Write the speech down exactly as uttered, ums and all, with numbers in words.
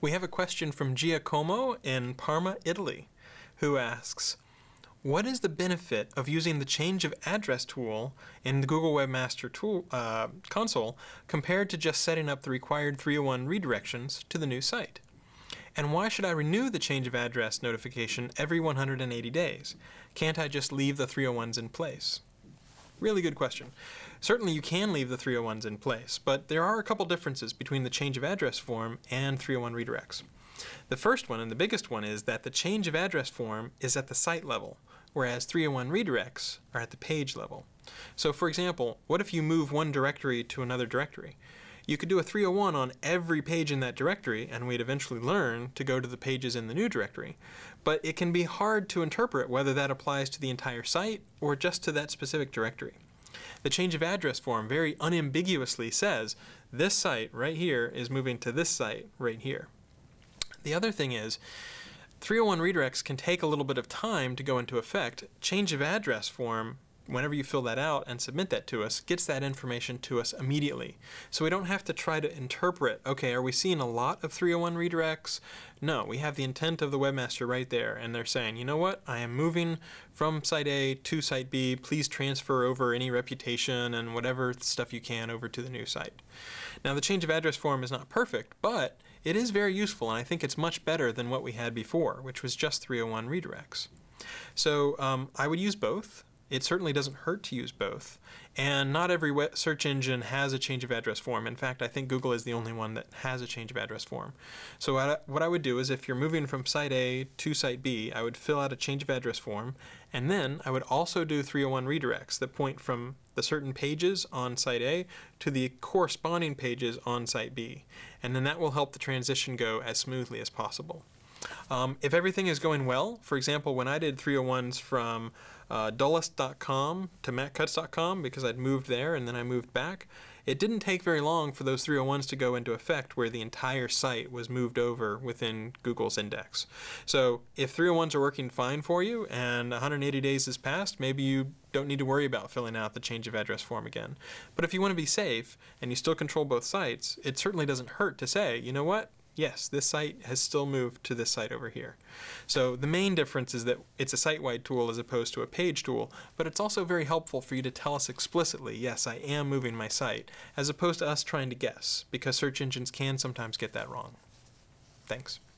We have a question from Giacomo in Parma, Italy, who asks, what is the benefit of using the change of address tool in the Google Webmaster Tool uh, console compared to just setting up the required three oh one redirections to the new site? And why should I renew the change of address notification every one hundred eighty days? Can't I just leave the three oh ones in place? Really good question. Certainly you can leave the three oh ones in place, but there are a couple differences between the change of address form and three oh one redirects. The first one, and the biggest one, is that the change of address form is at the site level, whereas three oh one redirects are at the page level. So for example, what if you move one directory to another directory? You could do a three oh one on every page in that directory, and we'd eventually learn to go to the pages in the new directory. But it can be hard to interpret whether that applies to the entire site or just to that specific directory. The change of address form very unambiguously says this site right here is moving to this site right here. The other thing is, three oh one redirects can take a little bit of time to go into effect. Change of address form, whenever you fill that out and submit that to us, gets that information to us immediately. So we don't have to try to interpret, okay, are we seeing a lot of three oh one redirects? No, we have the intent of the webmaster right there, and they're saying, you know what, I am moving from site A to site B, please transfer over any reputation and whatever stuff you can over to the new site. Now the change of address form is not perfect, but it is very useful, and I think it's much better than what we had before, which was just three oh one redirects. So um, I would use both. It certainly doesn't hurt to use both, and not every web search engine has a change of address form. In fact, I think Google is the only one that has a change of address form. So what I, what I would do is, if you're moving from site A to site B, I would fill out a change of address form, and then I would also do three oh one redirects that point from the certain pages on site A to the corresponding pages on site B, and then that will help the transition go as smoothly as possible. Um, if everything is going well, for example, when I did three oh ones from uh, dullest dot com to matt cutts dot com, because I'd moved there and then I moved back, it didn't take very long for those three oh ones to go into effect where the entire site was moved over within Google's index. So if three oh ones are working fine for you and one hundred eighty days has passed, maybe you don't need to worry about filling out the change of address form again. But if you want to be safe and you still control both sites, it certainly doesn't hurt to say, you know what? Yes, this site has still moved to this site over here. So the main difference is that it's a site-wide tool as opposed to a page tool, but it's also very helpful for you to tell us explicitly, yes, I am moving my site, as opposed to us trying to guess, because search engines can sometimes get that wrong. Thanks.